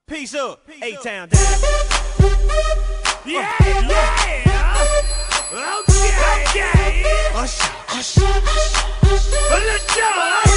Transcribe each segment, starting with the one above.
Peace up, A-Town down. Yeah, yeah. Okay. Usher, usher, Let's go.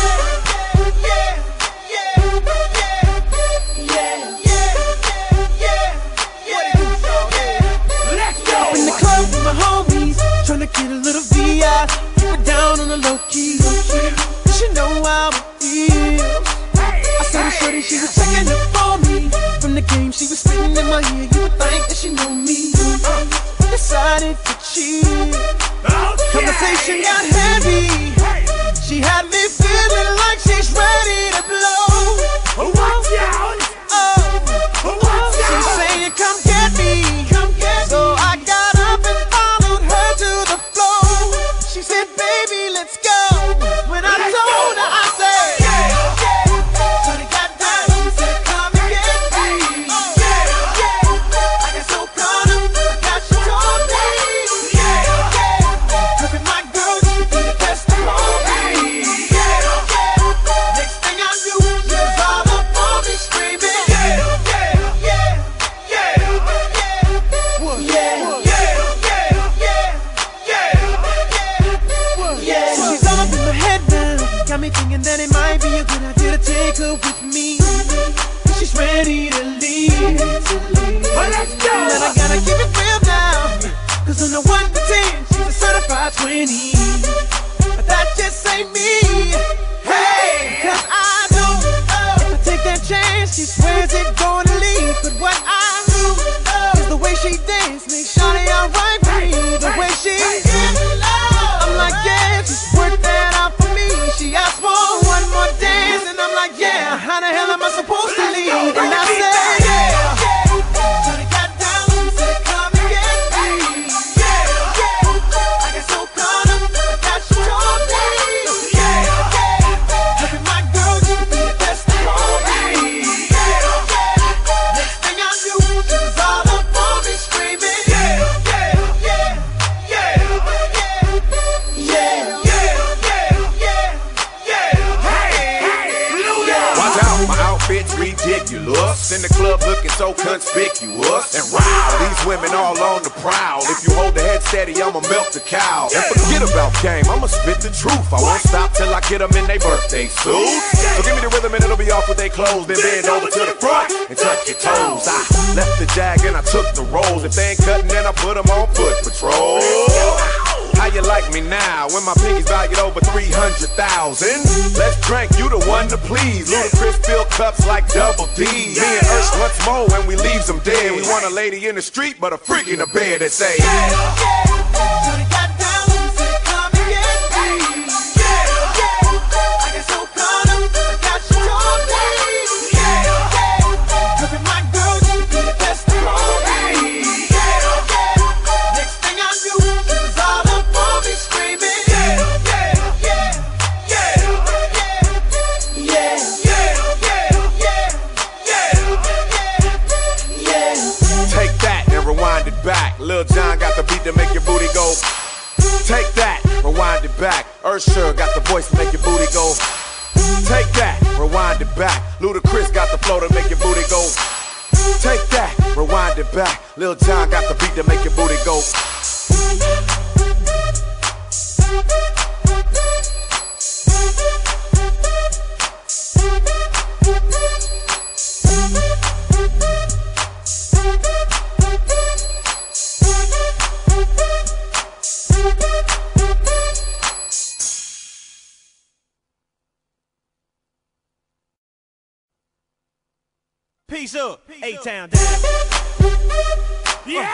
in the club with my homies, tryna get a little VI. Keep it down on the low key. You should know how it feels. I saw the shorty, she was checking up for me. From the game, she was spitting in my ear. You would think that she know me. Decided to cheat. Conversation got heavy. She had me feeling like she's ready to blow. Watch out. She's saying, come get me. So I got up and followed her to the floor. She said, baby, let's go. When I told her, I said, shorty got down and said, come and get me. I got so caught up, I got you told me. Look at my girl, she be the best of all me. Next thing I knew, she was all up on me screaming. She's all up in my head now. Got me thinking that it might be a good idea to take her with me. She's ready to leave. Let's go. Then I gotta keep it real now, 'cause on the 1 to 10, she's a certified 20. But that just ain't me. Hey, 'cause I know if I take that chance, she swears it's gonna leave. But what I know is the way she dance makes shawty alright with me. The way she I'm like, yeah, just work that out for me. She asked for one more dance, and I'm like, yeah, how the hell am I supposed to leave? And I said, yeah. Shawty got down and said, come and get me. I got so caught up, I got you told me. Look at my girl, she be the best of all me. Next thing I knew, she was all up on me screaming. My outfit's ridiculous. In the club looking so conspicuous. And wow, these women all on the prowl. If you hold the head steady, I'ma milk the cow. And forget about game, I'ma spit the truth. I won't stop till I get them in their birthday suits. So give me the rhythm and it'll be off with they clothes. Then bend over to the front and touch your toes. I left the jag and I took the rolls. If they ain't cutting, then I put them on foot patrol. How you like me now when my pinky's valued over 300,000? Let's drink, you the one to please. Ludacris fill cups like Double D. Me and Ursh once more when we leaves them dead. We want a lady in the street, but a freak in the bed that say, Shawty got down and said, come and get me. I got so caught up, I got you told me. Look at my girl, she be the best of all me. Next thing I knew, she was all up on me screaming. take that and rewind it back. Lil Jon got the beat to make your booty go. Take that, rewind it back. Usher got the voice to make your booty go. Take that, rewind it back. Ludacris got the flow to make your booty go. Take that, rewind it back. Lil Jon got the beat to make your booty go. Peace up, A-Town down. Yeah.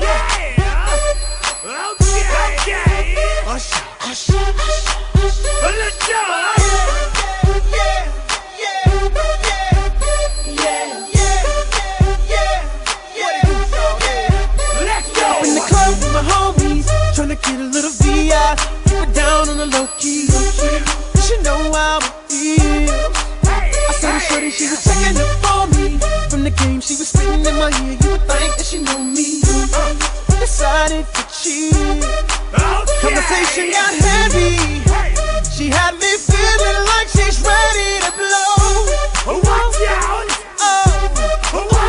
Okay. Usher, usher, Let's go. in the club with my homies, tryna get a little VI. Keep it down on the low key. You should know how it feels. I saw the shorty, she was checking up for me. From the game, she was spitting in my ear. You would think that she know me. Decided to cheat. Conversation got heavy. She had me feeling like she's ready to blow. Watch out. Oh.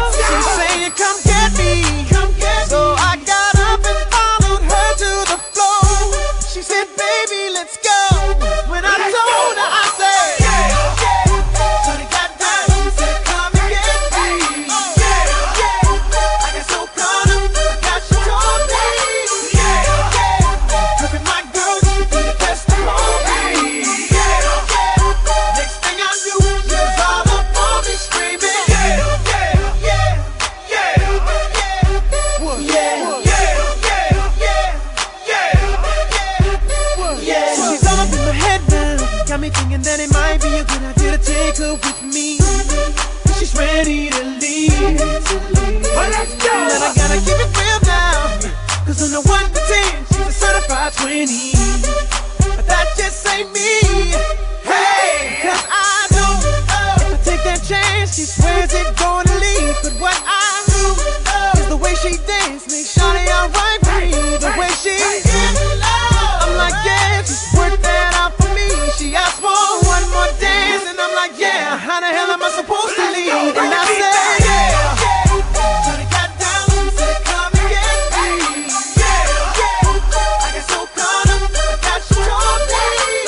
she's ready to leave. Well, let's go. And I gotta keep it real now, 'cause on the 1 to 10, she's a certified 20. But that just ain't me. Hey, 'cause I know if I take that chance, she swears it's gonna leave. But what I do is the way she dance makes shawty alright with me. The way she I'm like, yeah, just work that out for me. She asked for one more dance, and I'm like, yeah, how the hell am I supposed to leave? And I said, yeah. Shawty got down and said, come and get me. I got so caught up, I got you told me.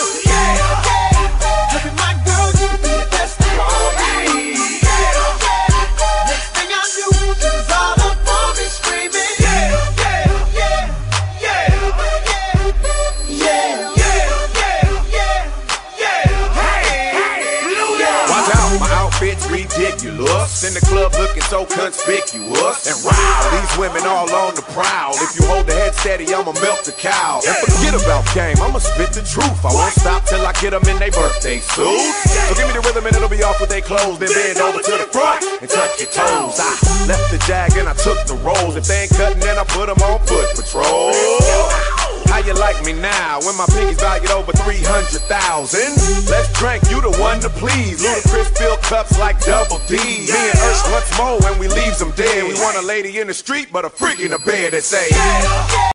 Look at my girl, you be the best of me. Next thing I knew, she was all up on me screaming. Watch out, my outfit's ridiculous. In the club looking so conspicuous. And wow, these women all on the prowl. If you hold the head steady, I'ma milk the cow. And forget about game, I'ma spit the truth. I won't stop till I get them in their birthday suits. So give me the rhythm and it'll be off with their clothes. Then bend over to the front and touch your toes. I left the jag and I took the rolls. If they ain't cutting, then I put them on foot patrol. How you like me now when my pinky's valued over 300,000? Let's drink, you the one to please. Ludacris fill cups like Double D. Me and Ursh once more when we leaves them dead. We want a lady in the street, but a freak in the bed that say